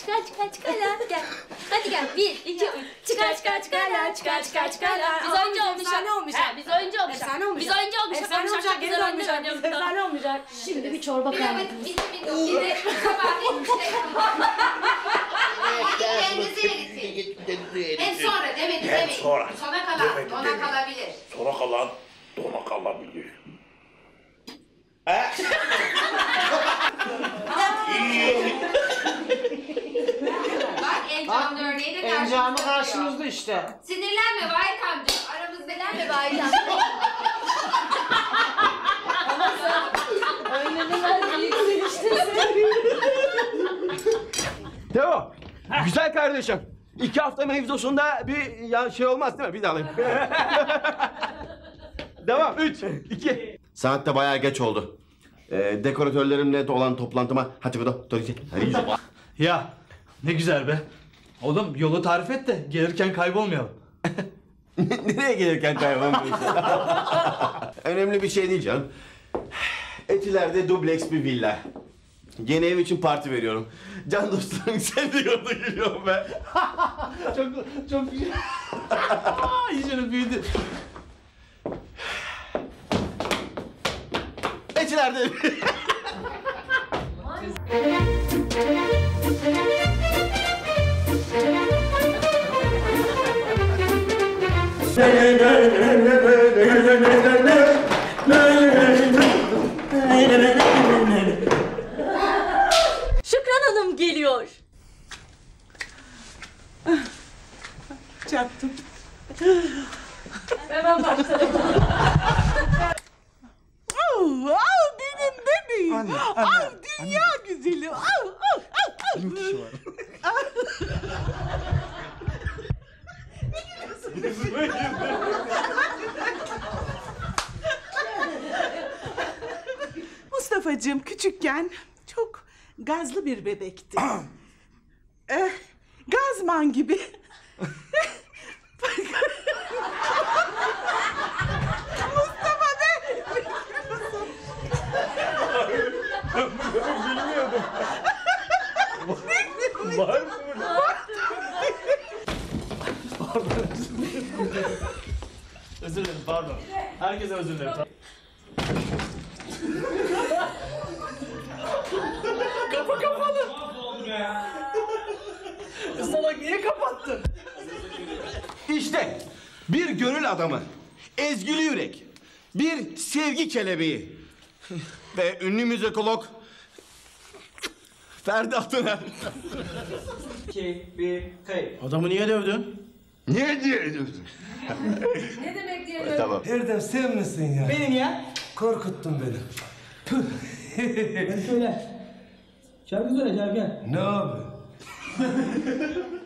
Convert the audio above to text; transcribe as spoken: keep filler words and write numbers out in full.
çıkar çıkar çıkar la gel. Hadi gel bir iki üç çıkar çıkar çıkar la çıkar çıkar çıkar la. Biz oyuncu olmuşuz. Efsane olmayacak. He, biz oyuncu olmuşuz. Efsane olmayacak. Biz oyuncu olmuşuz. Efsane olmayacak. Geri dönmeyecek. Efsane Efsane olmayacak. Şimdi bir çorba Bir de kaynadı. bir de bir de bir de sabah bir şey kendinizi eritin. Hem sonra demedim Hem demeyin. sonra. Sona kalan Demedim, dona demedim. kalabilir. Sonra kalan dona kalabilir. Bak en canlı örneği de Encamı karşımızda karşımızda duruyor. işte. Sinirlenme Vahit amca. Aramızda Sinirlenme Vahit amca. Öyle demez büyüksün işte. Teo, güzel kardeşim. İki hafta mevzusunda bir ya şey olmaz değil mi? Bir daha alayım. Devam. Üç, iki. Saat de bayağı geç oldu. Ee, dekoratörlerimle olan toplantıma... Hadi gidelim. Hadi. Ya ne güzel be. Oğlum yolu tarif et de gelirken kaybolmayalım. Nereye gelirken kaybolmuyorsun? Önemli bir şey değil canım. Etiler'de dubleks bir villa. Yeni ev için parti veriyorum. Can dostlarım sen de yolda geliyorum be. çok çok güzel. İyice büyüdü. Etiler'de... Şükran Hanım geliyor. Çaktım. Hemen başlayalım. Au, au benim bebeğim. Anne, anne, au dünya anne. Güzeli. Au, au, au, au. Bin kişi var. Mustafa'cığım küçükken çok gazlı bir bebekti. eh, gazman gibi. Mustafa be! Bilmiyordum. Var mı burada? Özür dilerim pardon. Herkese özür dilerim. Kapı kapalı. Salak niye kapattın? İşte bir gönül adamı, ezgili yürek, bir sevgi kelebeği ve ünlü müzikolog Ferdi Atıner. İki, bir, kayıp. Adamı niye dövdün? Niye diye dövdün? Ne demek diye Tamam. Erdem sen misin ya? Benim ya. Korkuttun beni. Tüh. Hadi söyle. Şarkı söyle şarkı. Ne abi?